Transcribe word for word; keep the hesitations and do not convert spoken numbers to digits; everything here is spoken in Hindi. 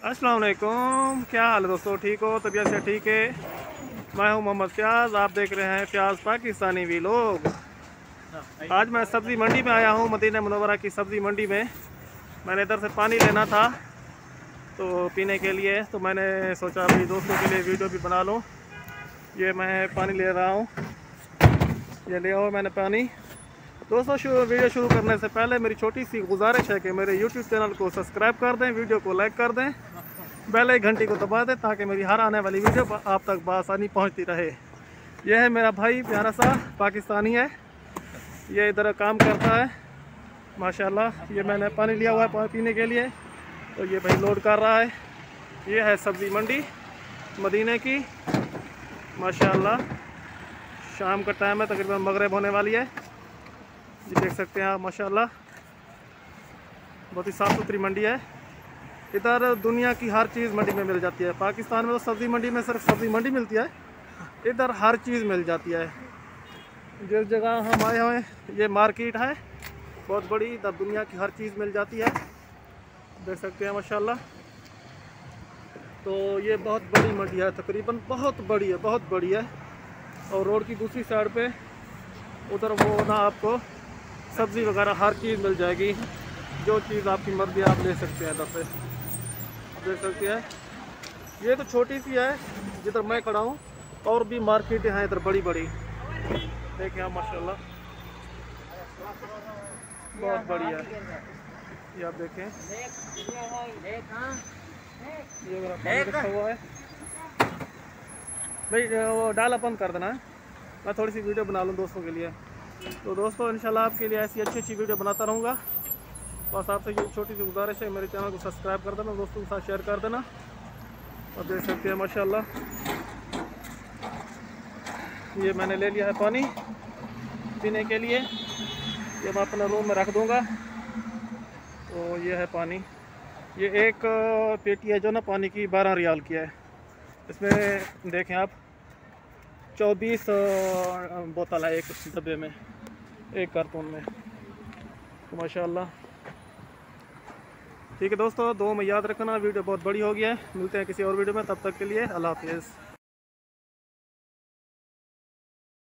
अस्सलाम वालेकुम, क्या हाल है दोस्तों? ठीक हो? तबीयत से ठीक है? मैं हूं मोहम्मद फ्याज, आप देख रहे हैं फ्याज पाकिस्तानी व्लॉग। आज मैं सब्ज़ी मंडी में आया हूं, मदीना मुनव्वरा की सब्ज़ी मंडी में। मैंने इधर से पानी लेना था तो पीने के लिए, तो मैंने सोचा भाई दोस्तों के लिए वीडियो भी बना लूं। ये मैं पानी ले रहा हूं, ये ले आओ मैंने पानी। दोस्तों शुरू वीडियो शुरू करने से पहले मेरी छोटी सी गुजारिश है कि मेरे यूट्यूब चैनल को सब्सक्राइब कर दें, वीडियो को लाइक कर दें, बेल आइकन घंटी को दबा दें ताकि मेरी हर आने वाली वीडियो आप तक बआसानी पहुंचती रहे। यह है मेरा भाई, प्यारा सा पाकिस्तानी है, ये इधर काम करता है माशाल्लाह। ये मैंने पानी लिया हुआ है पानी पीने के लिए, तो ये भाई लोड कर रहा है। ये है सब्ज़ी मंडी मदीने की माशाल्लाह। शाम का टाइम है, तकरीबन मगरिब होने वाली है। ये देख सकते हैं आप माशाल्लाह, बहुत ही साफ़ सुथरी मंडी है। इधर दुनिया की हर चीज़ मंडी में मिल जाती है। पाकिस्तान में तो सब्ज़ी मंडी में सिर्फ सब्ज़ी मंडी मिलती है, इधर हर चीज़ मिल जाती है। जिस जगह हम आए हुए हैं ये मार्केट है बहुत बड़ी, इधर दुनिया की हर चीज़ मिल जाती है, देख सकते हैं माशाल्लाह। तो ये बहुत बड़ी मंडी है, तकरीबन बहुत बड़ी है, बहुत बड़ी है। और रोड की दूसरी साइड पे उधर वो ना आपको सब्ज़ी वगैरह हर चीज़ मिल जाएगी, जो चीज़ आपकी मर्ज़ी आप ले सकते हैं इधर से, देख सकते हैं। ये तो छोटी सी है जिधर मैं खड़ा हूँ, और भी मार्केटें हैं इधर बड़ी बड़ी, देखें आप माशाल्लाह बहुत बड़ी है। ये आप देखें, ये मेरा पानी रखा हुआ है भाई, वो डाला बंद कर देना है, मैं थोड़ी सी वीडियो बना लूँ दोस्तों के लिए। तो दोस्तों इंशाल्लाह आपके लिए ऐसी अच्छी अच्छी वीडियो बनाता रहूँगा। बस आपसे ये छोटी सी गुजारिश है, मेरे चैनल को सब्सक्राइब कर देना, दोस्तों के साथ शेयर कर देना। और देख सकते हैं माशाल्लाह, ये मैंने ले लिया है पानी पीने के लिए, ये मैं अपने रूम में रख दूँगा। तो ये है पानी, ये एक पेटी है जो ना पानी की बारह रियाल की है। इसमें देखें आप चौबीस बोतल है एक डब्बे में, एक कार्टून में, तो माशाल्लाह। ठीक है दोस्तों, दो में याद रखना, वीडियो बहुत बड़ी हो गई है। मिलते हैं किसी और वीडियो में, तब तक के लिए अल्लाह हाफिज़।